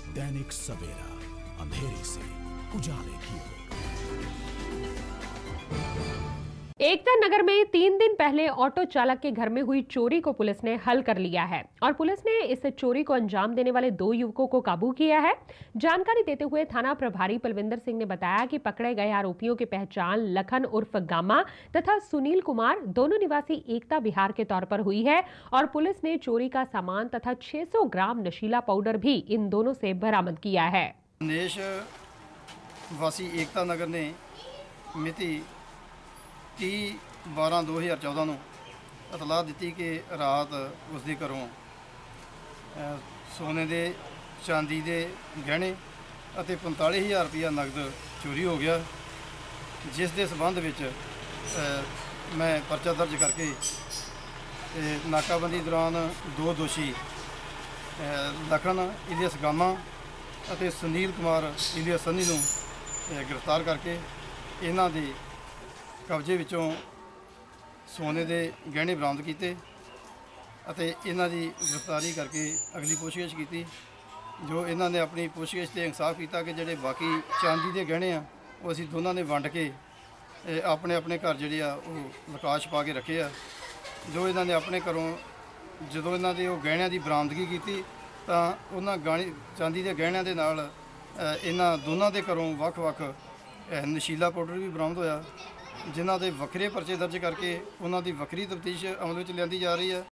दैनिक सवेरा, अंधेरे से उजाले की ओर। एकता नगर में 3 दिन पहले ऑटो चालक के घर में हुई चोरी को पुलिस ने हल कर लिया है और पुलिस ने इस चोरी को अंजाम देने वाले 2 युवकों को काबू किया है। जानकारी देते हुए थाना प्रभारी पलविंदर सिंह ने बताया कि पकड़े गए आरोपियों की पहचान लखन उर्फ गामा तथा सुनील कुमार दोनों निवासी एकता बिहार के तौर पर हुई है और पुलिस ने चोरी का सामान तथा 600 ग्राम नशीला पाउडर भी इन दोनों से बरामद किया है। दिनेश वासी एकता नगर ने मिति 30/12/2014 ਨੂੰ ਇਤਲਾਹ ਦਿੱਤੀ ਕਿ ਰਾਤ ਉਸਦੇ ਘਰੋਂ ਸੋਨੇ ਦੇ ਚਾਂਦੀ ਦੇ ਗਹਿਣੇ ਅਤੇ 45,000 ਰੁਪਇਆ ਨਗਦ ਚੋਰੀ ਹੋ ਗਿਆ, ਜਿਸ ਦੇ ਸਬੰਧ ਵਿੱਚ ਮੈਂ ਪਰਚਾ ਦਰਜ ਕਰਕੇ ਨਾਕਾਬੰਦੀ ਦੌਰਾਨ 2 ਦੋਸ਼ੀ ਲਖਨ ਇਲੀਅਸ ਗਾਮਾ ਅਤੇ ਸੁਨੀਲ ਕੁਮਾਰ ਇਲੀਅਸ ਸੰਨੀ ਨੂੰ ਗ੍ਰਿਫਤਾਰ ਕਰਕੇ ਇਹਨਾਂ ਦੇ कब्जे विचों सोने के गहने बरामद किए और इन्हों की गिरफ्तारी करके अगली पुछगिछ की। जो इन्होंने अपनी पुछगिछ से इंसाफ किया कि जोड़े बाकी चांदी के गहने आ वो असी दोनों ने वंड के अपने अपने घर जोड़े लकाश पा के रखे आ। जो इन्होंने अपने घरों जो इन्होंने गहणिया की बरामदगी की तो उन्होंने चांदी के गहणिया के नाल इन्हों दोनों के घरों वख-वख नशीला पाउडर भी बरामद होया, जिन्हों के वक्रे परचे दर्ज करके उन्हों की वक्री तफ्तीश अमल में लिया जा रही है।